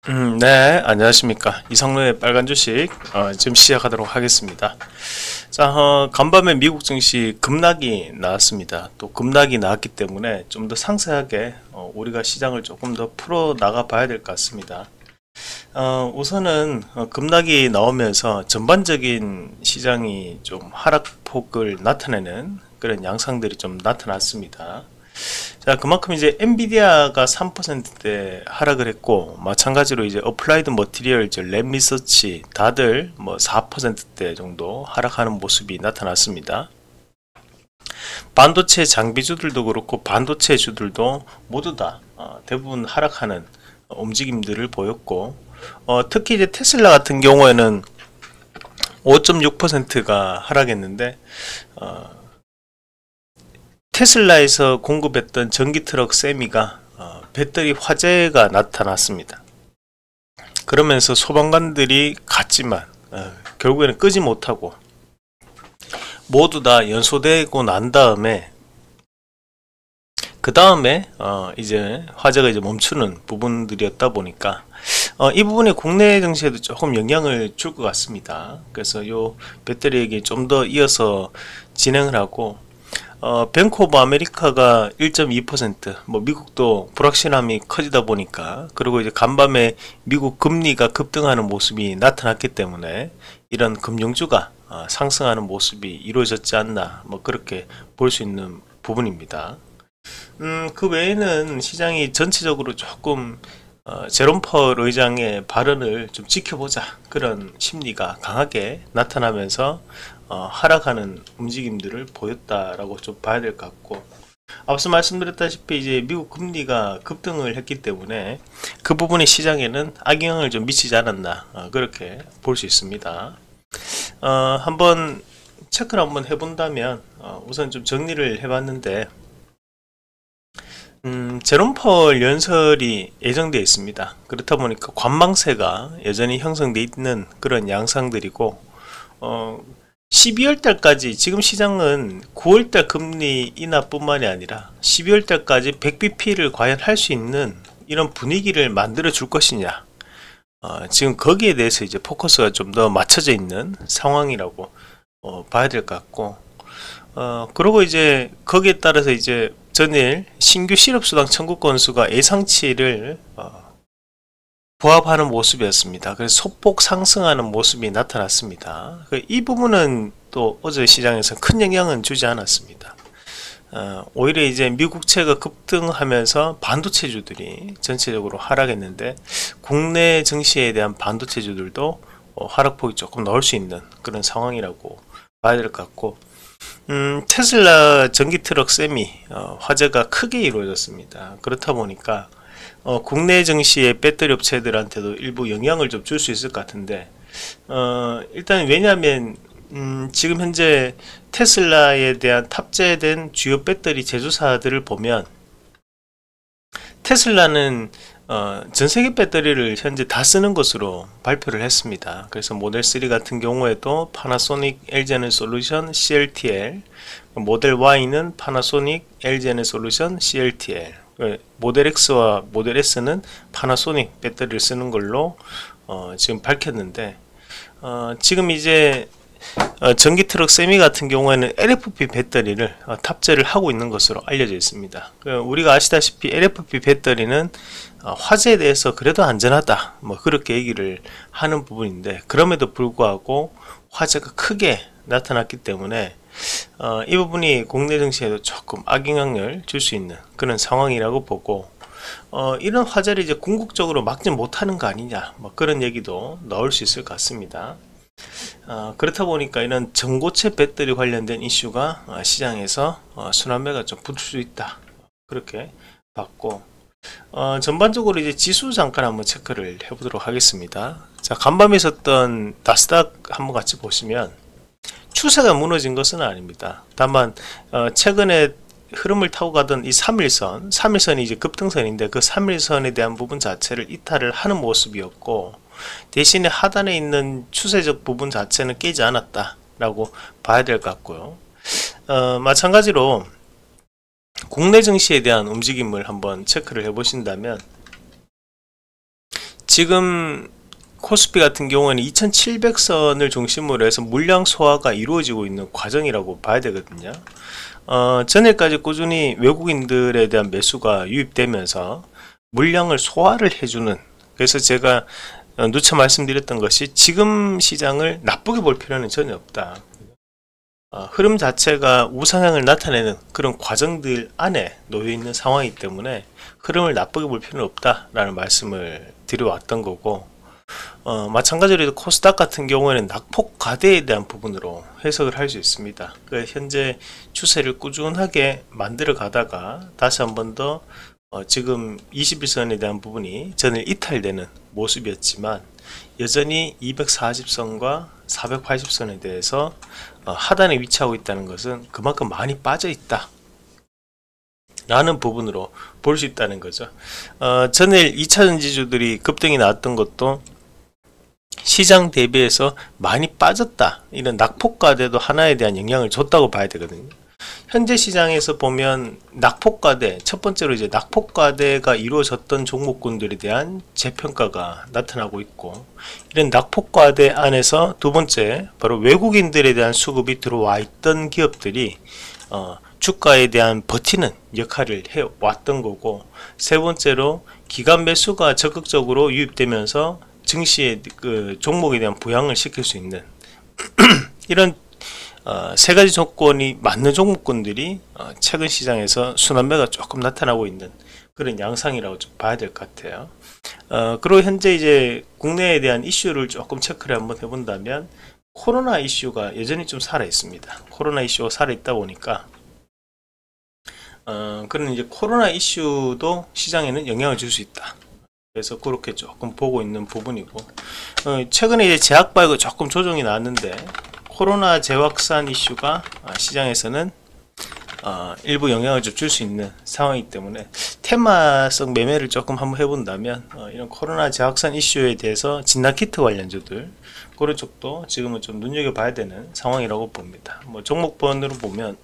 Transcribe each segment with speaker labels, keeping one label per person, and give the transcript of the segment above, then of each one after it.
Speaker 1: 네, 안녕하십니까. 이상로의 빨간 주식, 지금 시작하도록 하겠습니다. 자, 간밤에 미국 증시 급락이 나왔습니다. 또 급락이 나왔기 때문에 좀 더 상세하게, 우리가 시장을 조금 더 풀어 나가 봐야 될 것 같습니다. 우선은, 급락이 나오면서 전반적인 시장이 좀 하락폭을 나타내는 그런 양상들이 좀 나타났습니다. 자, 그만큼 이제 엔비디아가 3%대 하락을 했고, 마찬가지로 이제 어플라이드 머티리얼, 랩 리서치 다들 뭐 4%대 정도 하락하는 모습이 나타났습니다. 반도체 장비주들도 그렇고 반도체 주들도 모두 다 대부분 하락하는 움직임들을 보였고, 특히 이제 테슬라 같은 경우에는 5.6%가 하락했는데, 테슬라에서 공급했던 전기 트럭 세미가 배터리 화재가 나타났습니다. 그러면서 소방관들이 갔지만 결국에는 끄지 못하고 모두 다 연소되고 난 다음에 그 다음에 이제 화재가 이제 멈추는 부분들이었다 보니까 이 부분이 국내 증시에도 조금 영향을 줄 것 같습니다. 그래서 요 배터리에게 좀 더 이어서 진행을 하고, 뱅크 오브 아메리카가 1.2%, 뭐 미국도 불확실함이 커지다 보니까, 그리고 이제 간밤에 미국 금리가 급등하는 모습이 나타났기 때문에 이런 금융주가 상승하는 모습이 이루어졌지 않나, 뭐 그렇게 볼 수 있는 부분입니다. 그 외에는 시장이 전체적으로 조금 제롬 펄 의장의 발언을 좀 지켜보자, 그런 심리가 강하게 나타나면서 하락하는 움직임들을 보였다라고 좀 봐야 될 것 같고, 앞서 말씀드렸다시피 이제 미국 금리가 급등을 했기 때문에 그 부분이 시장에는 악영향을 좀 미치지 않았나, 그렇게 볼 수 있습니다. 한번 체크를 한번 해본다면, 우선 좀 정리를 해봤는데, 제롬 펄 연설이 예정되어 있습니다. 그렇다 보니까 관망세가 여전히 형성되어 있는 그런 양상들이고, 12월 달까지, 지금 시장은 9월 달 금리 인하뿐만이 아니라 12월 달까지 100bp를 과연 할 수 있는 이런 분위기를 만들어 줄 것이냐, 지금 거기에 대해서 이제 포커스가 좀 더 맞춰져 있는 상황이라고 봐야 될 것 같고, 그리고 이제 거기에 따라서 이제 전일 신규 실업수당 청구 건수가 예상치를 부합하는 모습이었습니다. 그래서 소폭 상승하는 모습이 나타났습니다. 이 부분은 또 어제 시장에서 큰 영향은 주지 않았습니다. 오히려 이제 미국채가 급등하면서 반도체주들이 전체적으로 하락했는데, 국내 증시에 대한 반도체주들도 하락폭이 조금 나올 수 있는 그런 상황이라고 봐야 될 것 같고, 테슬라 전기 트럭 세미 화재가 크게 이루어졌습니다. 그렇다 보니까 국내 증시의 배터리 업체들한테도 일부 영향을 좀 줄 수 있을 것 같은데, 일단 왜냐하면 지금 현재 테슬라에 대한 탑재된 주요 배터리 제조사들을 보면, 테슬라는 전세계 배터리를 현재 다 쓰는 것으로 발표를 했습니다. 그래서 모델 3 같은 경우에도 파나소닉, LG에너솔루션, CLTL, 모델 Y는 파나소닉, LG에너솔루션, CLTL, 모델 X와 모델 S는 파나소닉 배터리를 쓰는 걸로 지금 밝혔는데, 지금 이제 전기 트럭 세미 같은 경우에는 LFP 배터리를 탑재를 하고 있는 것으로 알려져 있습니다. 우리가 아시다시피 LFP 배터리는 화재에 대해서 그래도 안전하다, 뭐 그렇게 얘기를 하는 부분인데, 그럼에도 불구하고 화재가 크게 나타났기 때문에 이 부분이 국내 증시에도 조금 악영향을 줄 수 있는 그런 상황이라고 보고, 이런 화재를 이제 궁극적으로 막지 못하는 거 아니냐, 뭐 그런 얘기도 나올 수 있을 것 같습니다. 그렇다 보니까 이런 전고체 배터리 관련된 이슈가 시장에서 순환매가 좀 붙을 수 있다, 그렇게 봤고, 전반적으로 이제 지수 잠깐 한번 체크를 해보도록 하겠습니다. 자, 간밤에 있었던 나스닥 한번 같이 보시면 추세가 무너진 것은 아닙니다. 다만 최근에 흐름을 타고 가던 이 3일선이 이제 급등선인데, 그 3일선에 대한 부분 자체를 이탈을 하는 모습이었고, 대신에 하단에 있는 추세적 부분 자체는 깨지 않았다 라고 봐야 될 것 같고요. 마찬가지로 국내 증시에 대한 움직임을 한번 체크를 해 보신다면, 지금 코스피 같은 경우에는 2700선을 중심으로 해서 물량 소화가 이루어지고 있는 과정이라고 봐야 되거든요. 전일까지 꾸준히 외국인들에 대한 매수가 유입되면서 물량을 소화를 해주는, 그래서 제가 누차 말씀드렸던 것이 지금 시장을 나쁘게 볼 필요는 전혀 없다. 흐름 자체가 우상향을 나타내는 그런 과정들 안에 놓여 있는 상황이기 때문에 흐름을 나쁘게 볼 필요는 없다라는 말씀을 드려왔던 거고, 마찬가지로 코스닥 같은 경우에는 낙폭 과대에 대한 부분으로 해석을 할 수 있습니다. 현재 추세를 꾸준하게 만들어 가다가 다시 한 번 더 지금 21선에 대한 부분이 전일 이탈되는 모습이었지만, 여전히 240선과 480선에 대해서 하단에 위치하고 있다는 것은 그만큼 많이 빠져 있다 라는 부분으로 볼 수 있다는 거죠. 전일 2차전지주들이 급등이 나왔던 것도 시장 대비해서 많이 빠졌다, 이런 낙폭과대도 하나에 대한 영향을 줬다고 봐야 되거든요. 현재 시장에서 보면 낙폭과대, 첫 번째로 이제 낙폭과대가 이루어졌던 종목군들에 대한 재평가가 나타나고 있고, 이런 낙폭과대 안에서 두 번째 바로 외국인들에 대한 수급이 들어와 있던 기업들이 주가에 대한 버티는 역할을 해왔던 거고, 세 번째로 기관 매수가 적극적으로 유입되면서 증시의 그 종목에 대한 부양을 시킬 수 있는 이런 세 가지 조건이 맞는 종목군들이 최근 시장에서 순환매가 조금 나타나고 있는 그런 양상이라고 좀 봐야 될 것 같아요. 그리고 현재 이제 국내에 대한 이슈를 조금 체크를 한번 해본다면, 코로나 이슈가 여전히 좀 살아 있습니다. 코로나 이슈가 살아 있다 보니까 그런 이제 코로나 이슈도 시장에는 영향을 줄 수 있다. 그래서 그렇게 조금 보고 있는 부분이고, 최근에 이제 제약바이오가 조금 조정이 나왔는데, 코로나 재확산 이슈가 시장에서는 일부 영향을 좀 줄 수 있는 상황이기 때문에 테마성 매매를 조금 한번 해본다면, 이런 코로나 재확산 이슈에 대해서 진단키트 관련주들, 그런 쪽도 지금은 좀 눈여겨봐야 되는 상황이라고 봅니다. 뭐 종목번으로 보면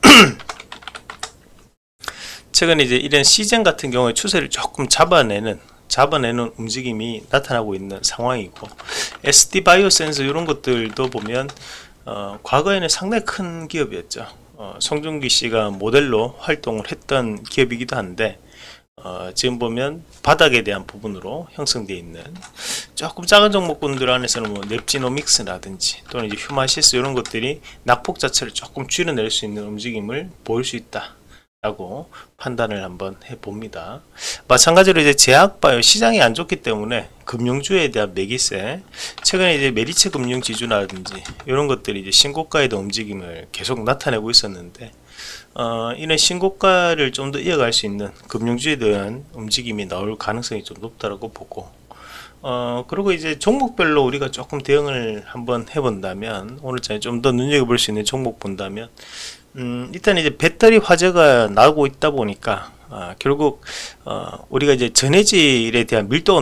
Speaker 1: 최근에 이제 이런 시젠 같은 경우에 추세를 조금 잡아내는 움직임이 나타나고 있는 상황이고, SD바이오센스 이런 것들도 보면 과거에는 상당히 큰 기업이었죠. 송중기 씨가 모델로 활동을 했던 기업이기도 한데, 지금 보면 바닥에 대한 부분으로 형성되어 있는 조금 작은 종목군들 안에서는 뭐 넵지노믹스라든지 또는 이제 휴마시스 이런 것들이 낙폭 자체를 조금 줄여낼 수 있는 움직임을 보일 수 있다 라고 판단을 한번 해봅니다. 마찬가지로 이제 제약바이오 시장이 안 좋기 때문에 금융주에 대한 매기세, 최근에 이제 메리츠 금융지주라든지 이런 것들이 이제 신고가에 대한 움직임을 계속 나타내고 있었는데, 이런 신고가를 좀 더 이어갈 수 있는 금융주에 대한 움직임이 나올 가능성이 좀 높다라고 보고, 그리고 이제 종목별로 우리가 조금 대응을 한번 해본다면, 오늘장에 좀 더 눈여겨볼 수 있는 종목 본다면, 일단 이제 배터리 화재가 나오고 있다 보니까 결국 우리가 이제 전해질에 대한 밀도가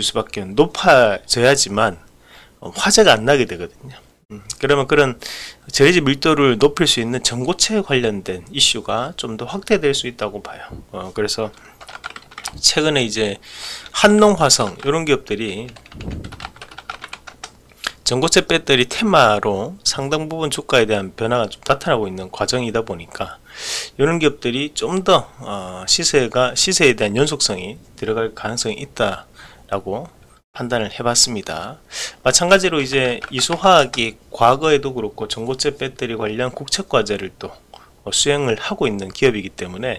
Speaker 1: 높아져야지만 화재가 안 나게 되거든요. 그러면 그런 전해질 밀도를 높일 수 있는 전고체 관련된 이슈가 좀 더 확대될 수 있다고 봐요. 그래서 최근에 이제 한농화성 이런 기업들이 전고체 배터리 테마로 상당 부분 주가에 대한 변화가 좀 나타나고 있는 과정이다 보니까, 이런 기업들이 좀 더 시세에 대한 연속성이 들어갈 가능성이 있다라고 판단을 해봤습니다. 마찬가지로 이제 이수화학이 과거에도 그렇고 전고체 배터리 관련 국책과제를 또 수행을 하고 있는 기업이기 때문에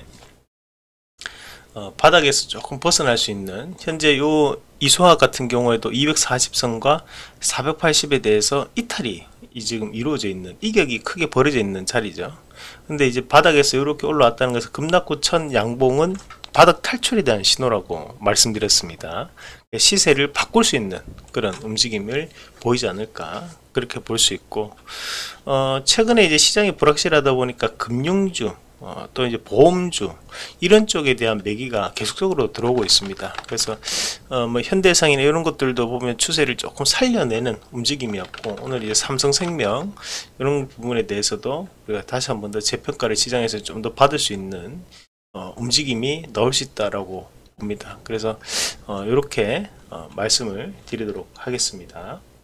Speaker 1: 바닥에서 조금 벗어날 수 있는, 현재 요 이소화 같은 경우에도 240선과 480에 대해서 이탈이 지금 이루어져 있는, 이격이 크게 벌어져 있는 자리죠. 근데 이제 바닥에서 이렇게 올라왔다는 것은 급락후 첫 양봉은 바닥 탈출에 대한 신호라고 말씀드렸습니다. 시세를 바꿀 수 있는 그런 움직임을 보이지 않을까, 그렇게 볼 수 있고, 최근에 이제 시장이 불확실하다 보니까 금융주, 또 이제 보험주 이런 쪽에 대한 매기가 계속적으로 들어오고 있습니다. 그래서 뭐 현대해상이나 이런 것들도 보면 추세를 조금 살려내는 움직임이었고, 오늘 이제 삼성생명 이런 부분에 대해서도 우리가 다시 한 번 더 재평가를 시장에서 좀 더 받을 수 있는 움직임이 나올 수 있다라고 봅니다. 그래서 이렇게 말씀을 드리도록 하겠습니다.